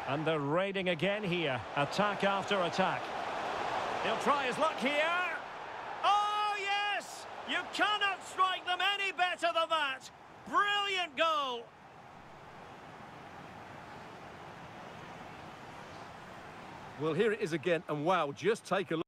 And they're raiding again here. Attack after attack. He'll try his luck here. Oh, yes! You cannot strike them any better than that. Brilliant goal. Well, here it is again, and wow, just take a look.